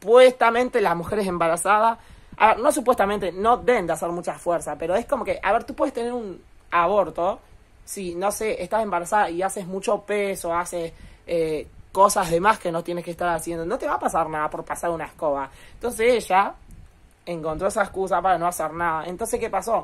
supuestamente las mujeres embarazadas, a ver, no supuestamente, no deben de hacer mucha fuerza, pero es como que, a ver, tú puedes tener un aborto, si, no sé, estás embarazada y haces mucho peso, haces cosas de más que no tienes que estar haciendo, no te va a pasar nada por pasar una escoba. Entonces ella encontró esa excusa para no hacer nada. Entonces, ¿qué pasó?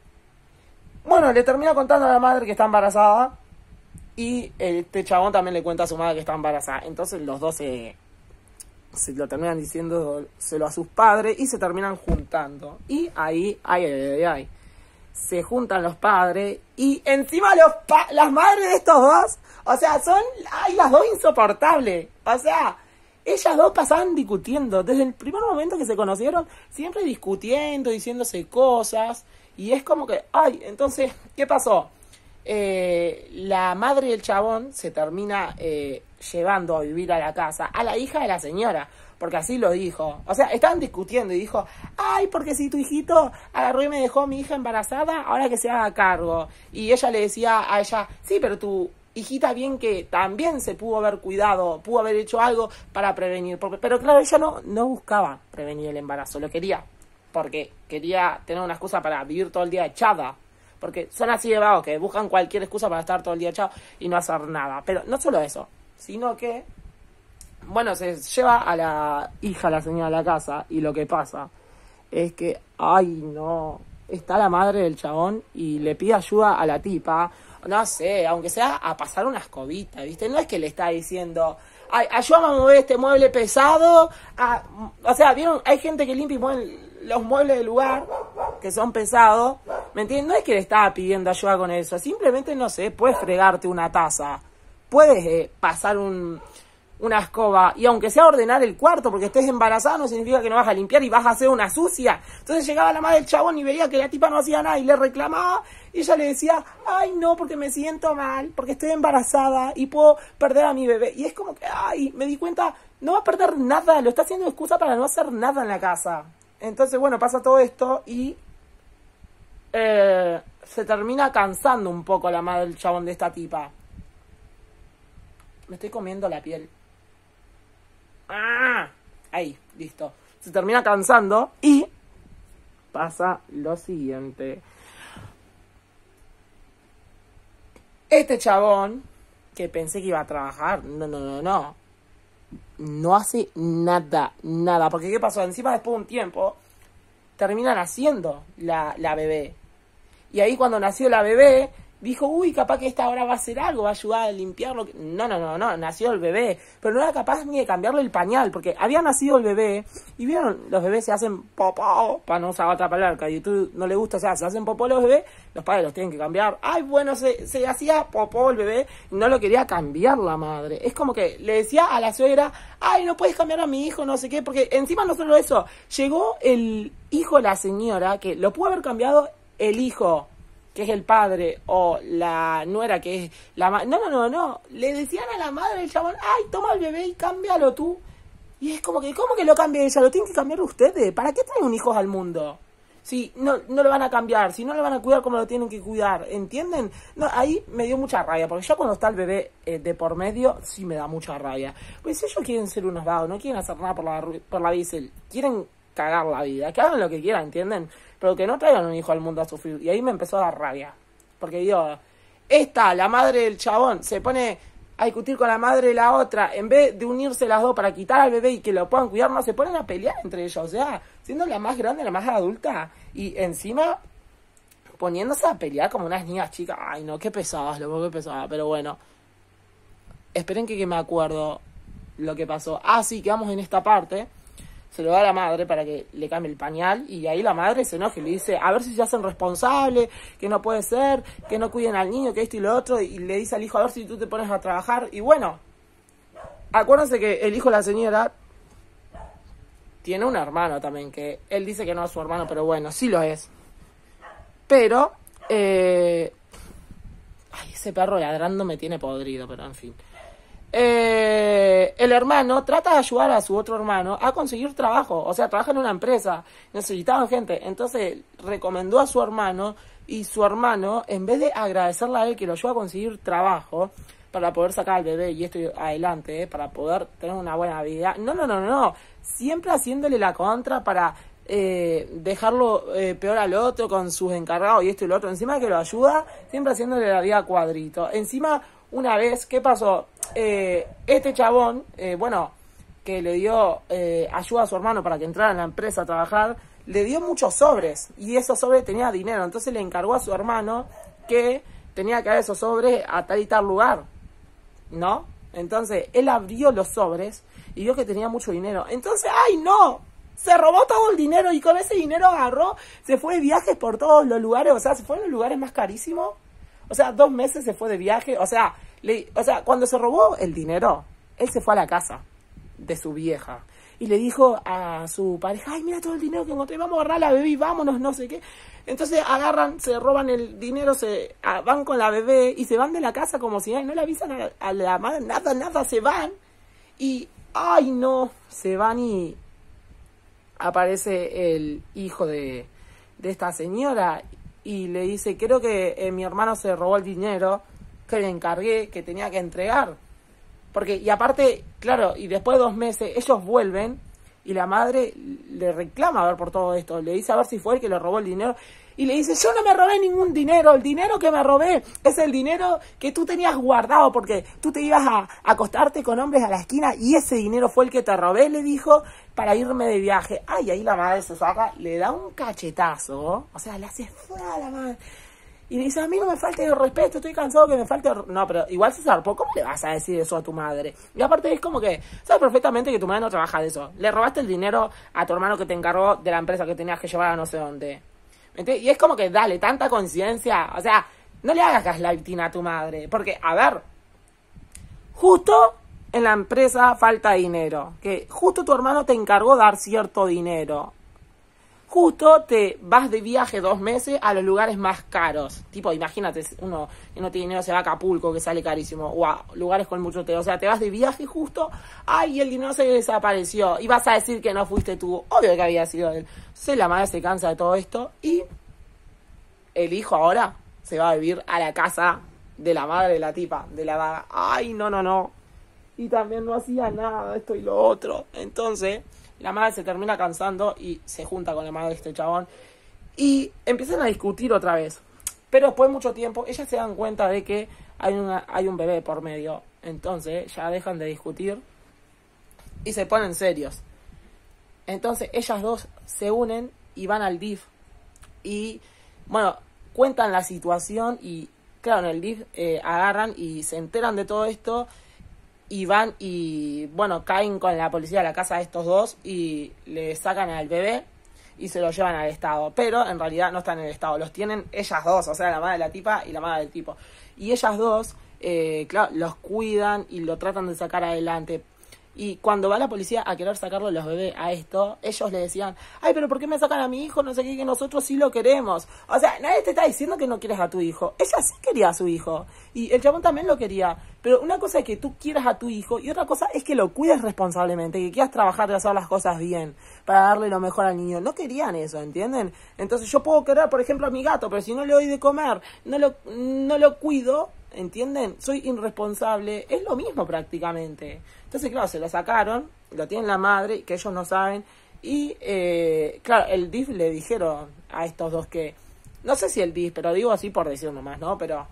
Bueno, le termina contando a la madre que está embarazada y este chabón también le cuenta a su madre que está embarazada. Entonces los dos se lo terminan diciéndoselo a sus padres y se terminan juntando. Y ahí, ay, se juntan los padres y encima las madres de estos dos, o sea, son las dos insoportables. O sea, ellas dos pasaban discutiendo. Desde el primer momento que se conocieron, siempre discutiendo, diciéndose cosas. Y es como que, entonces, ¿qué pasó? La madre del chabón se termina llevando a vivir a la casa a la hija de la señora, porque así lo dijo. O sea, estaban discutiendo y dijo, porque si tu hijito agarró y me dejó a mi hija embarazada, ahora que se haga cargo. Y ella le decía a ella, sí, pero tu hijita bien que también se pudo haber cuidado, pudo haber hecho algo para prevenir. Pero claro, ella no buscaba prevenir el embarazo, lo quería, porque quería tener una excusa para vivir todo el día echada. Porque son así de vagos que buscan cualquier excusa para estar todo el día echado y no hacer nada. Pero no solo eso, sino que, bueno, se lleva a la hija, a la señora, a la casa. Y lo que pasa es que, está la madre del chabón y le pide ayuda a la tipa. No sé, aunque sea a pasar una escobita, ¿viste? No es que le está diciendo, ayúdame a mover este mueble pesado. O sea, ¿vieron? Hay gente que limpia y mueve los muebles del lugar, que son pesados, ¿me entiendes? No es que le estaba pidiendo ayuda con eso, simplemente, no sé, puedes fregarte una taza, puedes pasar una escoba, y aunque sea ordenar el cuarto, porque estés embarazada, no significa que no vas a limpiar y vas a hacer una sucia. Entonces llegaba la madre del chabón y veía que la tipa no hacía nada y le reclamaba, y ella le decía, no, porque me siento mal, porque estoy embarazada y puedo perder a mi bebé. Y es como que, me di cuenta, no va a perder nada, lo está haciendo excusa para no hacer nada en la casa. Entonces, bueno, pasa todo esto y se termina cansando un poco la madre del chabón de esta tipa. Me estoy comiendo la piel. Ahí, listo. Se termina cansando y pasa lo siguiente. Este chabón, que pensé que iba a trabajar, no hace nada. Porque ¿qué pasó? Encima, después de un tiempo, terminan naciendo la bebé. Y ahí cuando nació la bebé, dijo, capaz que esta hora va a hacer algo, va a ayudar a limpiarlo. No, nació el bebé. Pero no era capaz ni de cambiarle el pañal, porque había nacido el bebé. Y vieron, los bebés se hacen popó, para no usar otra palabra, que a YouTube no le gusta, o sea, se hacen popó los bebés, los padres los tienen que cambiar. Se hacía popó el bebé y no lo quería cambiar la madre. Es como que le decía a la suegra, no puedes cambiar a mi hijo, no sé qué, porque encima no solo eso, llegó el hijo de la señora, que lo pudo haber cambiado el hijo, que es el padre, o la nuera, que es la madre. No. Le decían a la madre del chabón, toma el bebé y cámbialo tú. Y es como que, ¿cómo que lo cambia ella? Lo tienen que cambiar ustedes. ¿Para qué traen un hijo al mundo? Si no lo van a cambiar, si no lo van a cuidar como lo tienen que cuidar, ¿entienden? No, ahí me dio mucha rabia, porque ya cuando está el bebé de por medio, sí me da mucha rabia. Pues ellos quieren ser unos vagos, no quieren hacer nada por la vida, quieren cagar la vida, que hagan lo que quieran, ¿entienden? Pero que no traigan un hijo al mundo a sufrir. Y ahí me empezó a dar rabia. Porque digo, la madre del chabón, se pone a discutir con la madre de la otra. En vez de unirse las dos para quitar al bebé y que lo puedan cuidar, no se ponen a pelear entre ellos. O sea, siendo la más grande, la más adulta. Y encima poniéndose a pelear como unas niñas chicas. Qué pesadas, loco, qué pesadas. Pero bueno, esperen que me acuerdo lo que pasó. Sí, quedamos en esta parte. Se lo da a la madre para que le cambie el pañal y ahí la madre se enoja y le dice, a ver si se hacen responsables, que no puede ser, que no cuiden al niño, que esto y lo otro, y le dice al hijo, a ver si tú te pones a trabajar. Y bueno, acuérdense que el hijo de la señora tiene un hermano también, que él dice que no es su hermano, pero bueno, sí lo es. Pero, ese perro ladrando me tiene podrido, pero en fin. El hermano trata de ayudar a su otro hermano a conseguir trabajo, o sea, trabaja en una empresa, necesitaban gente, entonces recomendó a su hermano y su hermano, en vez de agradecerle a él que lo ayudó a conseguir trabajo, para poder sacar al bebé y esto adelante, para poder tener una buena vida. No. Siempre haciéndole la contra para dejarlo peor al otro con sus encargados y esto y lo otro. Encima que lo ayuda, siempre haciéndole la vida a cuadrito. Encima, una vez, ¿qué pasó? Este chabón, que le dio ayuda a su hermano para que entrara en la empresa a trabajar, le dio muchos sobres y esos sobres tenían dinero. Entonces le encargó a su hermano que tenía que dar esos sobres a tal y tal lugar, ¿no? Entonces él abrió los sobres y vio que tenía mucho dinero. Entonces, ¡ay no! Se robó todo el dinero y con ese dinero agarró, se fue de viajes por todos los lugares, o sea, se fue en los lugares más carísimos. O sea, 2 meses se fue de viaje, o sea, cuando se robó el dinero, él se fue a la casa de su vieja y le dijo a su pareja, ay, mira todo el dinero que encontré, vamos a agarrar a la bebé y vámonos, no sé qué. Entonces agarran, se roban el dinero, van con la bebé y se van de la casa como si no le avisan a la madre, nada, se van y, ay no, se van y aparece el hijo de esta señora y le dice, creo que mi hermano se robó el dinero que le encargué, que tenía que entregar. Porque, y aparte, claro, y después de 2 meses, ellos vuelven y la madre le reclama a ver por todo esto. Le dice a ver si fue el que le robó el dinero. Y le dice, yo no me robé ningún dinero. El dinero que me robé es el dinero que tú tenías guardado porque tú te ibas a acostarte con hombres a la esquina y ese dinero fue el que te robé, le dijo, para irme de viaje. Ay, ahí la madre se saca, le da un cachetazo. O sea, le hace fuera a la madre. Y le dice, a mí no me falte el respeto, estoy cansado que me falte el... No, pero igual se zarpó, ¿cómo le vas a decir eso a tu madre? Y aparte es como que, sabes perfectamente que tu madre no trabaja de eso. Le robaste el dinero a tu hermano que te encargó de la empresa que tenías que llevar a no sé dónde. ¿Entiendes? Y es como que, dale, tanta conciencia. O sea, no le hagas gaslighting a tu madre. Porque, a ver, justo en la empresa falta dinero. Que justo tu hermano te encargó dar cierto dinero. Justo te vas de viaje 2 meses a los lugares más caros. Tipo, imagínate, uno que no tiene dinero se va a Acapulco, que sale carísimo. O a lugares con mucho té. O sea, te vas de viaje justo. Ay, el dinero se desapareció. Y vas a decir que no fuiste tú. Obvio que había sido él. Entonces la madre se cansa de todo esto. Y el hijo ahora se va a vivir a la casa de la madre de la tipa, de la vaga. Ay, no. Y también no hacía nada, esto y lo otro. Entonces la madre se termina cansando y se junta con la madre de este chabón. Y empiezan a discutir otra vez. Pero después de mucho tiempo, ellas se dan cuenta de que hay un bebé por medio. Entonces ya dejan de discutir y se ponen serios. Entonces ellas dos se unen y van al DIF. Y, bueno, cuentan la situación y, claro, en el DIF agarran y se enteran de todo esto. Y van y, bueno, caen con la policía a la casa de estos dos y le sacan al bebé y se lo llevan al Estado. Pero en realidad no están en el Estado, los tienen ellas dos, o sea, la madre de la tipa y la madre del tipo. Y ellas dos, claro, los cuidan y lo tratan de sacar adelante. Y cuando va la policía a querer sacarlo los bebés a esto, ellos le decían, ay, pero ¿por qué me sacan a mi hijo? No sé qué, que nosotros sí lo queremos. O sea, nadie te está diciendo que no quieres a tu hijo. Ella sí quería a su hijo. Y el chabón también lo quería. Pero una cosa es que tú quieras a tu hijo y otra cosa es que lo cuides responsablemente, que quieras trabajar de hacer las cosas bien para darle lo mejor al niño. No querían eso, ¿entienden? Entonces yo puedo querer, por ejemplo, a mi gato, pero si no le doy de comer, no lo cuido, ¿entienden? Soy irresponsable. Es lo mismo prácticamente. Entonces, claro, se lo sacaron, lo tienen la madre, que ellos no saben. Y, claro, el DIF le dijeron a estos dos que... No sé si el DIF, pero digo así por decir nomás, ¿no? Pero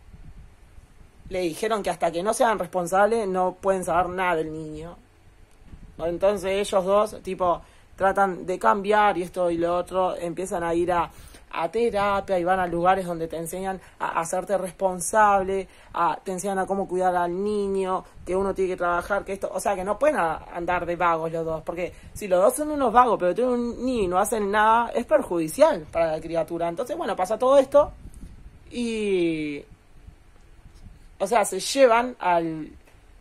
le dijeron que hasta que no sean responsables no pueden saber nada del niño. Entonces ellos dos, tipo, tratan de cambiar y esto y lo otro. Empiezan a ir a terapia y van a lugares donde te enseñan a hacerte responsable, te enseñan a cómo cuidar al niño, que uno tiene que trabajar, que esto, o sea, que no pueden andar de vagos los dos, porque si los dos son unos vagos, pero tienen un niño y no hacen nada, es perjudicial para la criatura. Entonces, bueno, pasa todo esto y, o sea, se llevan al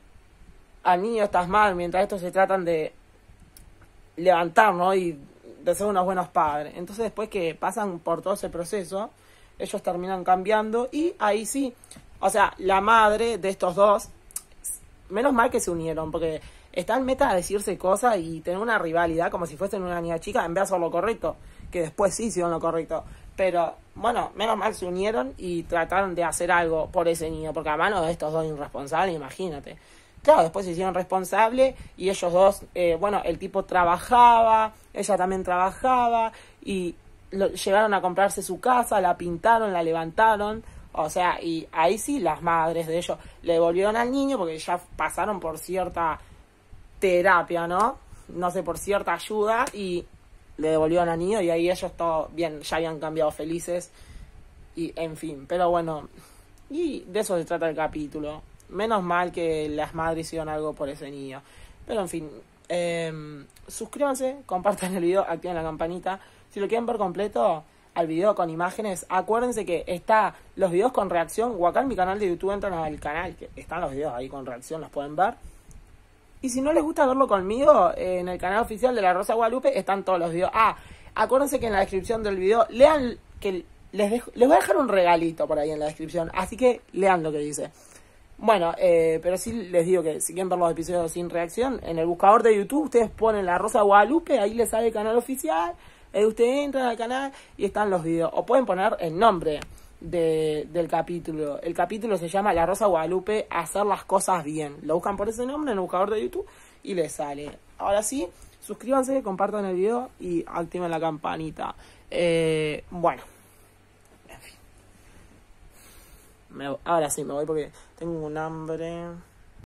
niño estas madres mientras estos se tratan de levantar, ¿no? Y de ser unos buenos padres. Entonces después que pasan por todo ese proceso, ellos terminan cambiando y ahí sí, o sea, la madre de estos dos, menos mal que se unieron, porque están meta a decirse cosas y tener una rivalidad como si fuesen una niña chica en vez de hacer lo correcto, que después sí hicieron lo correcto. Pero, bueno, menos mal se unieron y trataron de hacer algo por ese niño, porque a mano de estos dos irresponsables, imagínate. Claro, después se hicieron responsables y ellos dos, bueno, el tipo trabajaba, ella también trabajaba y llegaron a comprarse su casa, la pintaron, la levantaron, o sea, y ahí sí las madres de ellos le devolvieron al niño porque ya pasaron por cierta terapia, ¿no? No sé, por cierta ayuda y le devolvieron al niño y ahí ellos todo bien, ya habían cambiado felices y en fin, pero bueno, y de eso se trata el capítulo. Menos mal que las madres hicieron algo por ese niño. Pero en fin, suscríbanse, compartan el video, activen la campanita. Si lo quieren ver completo, al video con imágenes, acuérdense que está los videos con reacción, o acá en mi canal de YouTube entran al canal, que están los videos ahí con reacción, los pueden ver. Y si no les gusta verlo conmigo, en el canal oficial de La Rosa de Guadalupe están todos los videos. Acuérdense que en la descripción del video, lean, que les voy a dejar un regalito por ahí en la descripción, así que lean lo que dice. Bueno, pero sí les digo que si quieren ver los episodios sin reacción, en el buscador de YouTube ustedes ponen La Rosa de Guadalupe, ahí les sale el canal oficial, ustedes entran al canal y están los videos. O pueden poner el nombre del capítulo. El capítulo se llama La Rosa de Guadalupe, hacer las cosas bien. Lo buscan por ese nombre en el buscador de YouTube y les sale. Ahora sí, suscríbanse, compartan el video y activen la campanita. Bueno. Ahora sí me voy porque tengo un hambre.